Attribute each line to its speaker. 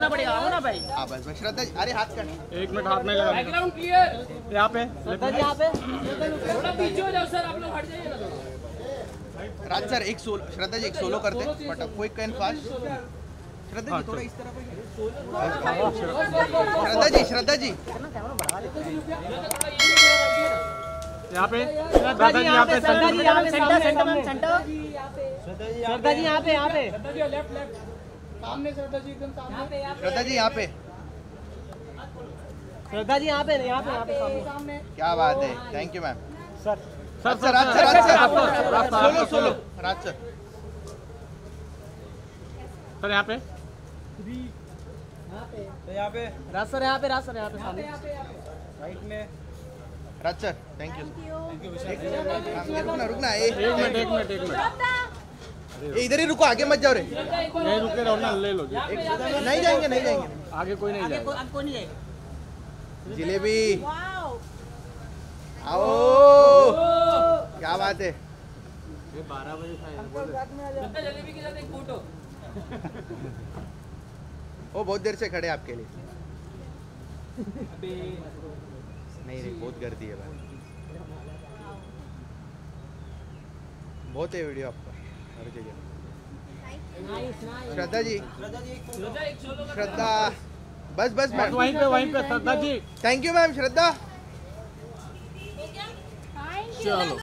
Speaker 1: पड़ेगा, आओ ना भाई।
Speaker 2: हाँ बस बस श्रद्धा जी, अरे हाथ कर।
Speaker 3: 1 मिनट हाथ में लगा।
Speaker 1: Background clear.
Speaker 3: यहाँ पे
Speaker 1: श्रद्धा जी यहाँ पे थोड़ा पीछे हो जाओ सर, आप लोग हट जाइए ना थोड़ा।
Speaker 2: राज सर एक सोलो, श्रद्धा जी एक सोलो करते हैं फटाफट, quick and fast. Shraddha ji थोड़ा इस तरफ। श्रद्धा जी
Speaker 3: यहाँ पे
Speaker 1: श्रद्धा जी यहाँ पे, श्रद्धा जी यहाँ पे, center center center. Shraddha ji यहाँ पे, यहाँ पे। श्रद्धा जी लेफ्ट लेफ्ट सामने, श्रद्धा जी एकदम सामने।
Speaker 2: श्रद्धा जी यहाँ पे।
Speaker 1: श्रद्धा जी यहाँ पे, यहाँ पे सामने।
Speaker 2: क्या बात है, thank you ma'am.
Speaker 3: Sir
Speaker 2: Raj sir solo solo Raj sir.
Speaker 3: Sir यहाँ पे
Speaker 1: राज सर यहाँ पे, राज सर यहाँ पे सामने
Speaker 2: राइट में। Raj sir thank you. रुकना
Speaker 3: एक मिनट
Speaker 2: इधर ही रुको, आगे मत जाओ रे।
Speaker 3: नहीं रुके रहो ना, ले लो जी।
Speaker 2: नहीं जाएंगे
Speaker 3: आगे कोई नहीं जाएगा।
Speaker 1: कोई नहीं जाएगा।
Speaker 2: जिलेबी आओ, क्या बात है।
Speaker 3: ये 12 बजे
Speaker 1: जलेबी के साथ एक फोटो।
Speaker 2: वो बहुत देर से खड़े आपके लिए। नहीं बहुत गर्दी है भाई, बहुत है वीडियो आपका हर जगह। श्रद्धा जी, श्रद्धा बस मैम,
Speaker 3: वहीं पे Shraddha ji.
Speaker 2: Thank you ma'am. Shraddha
Speaker 3: चलो।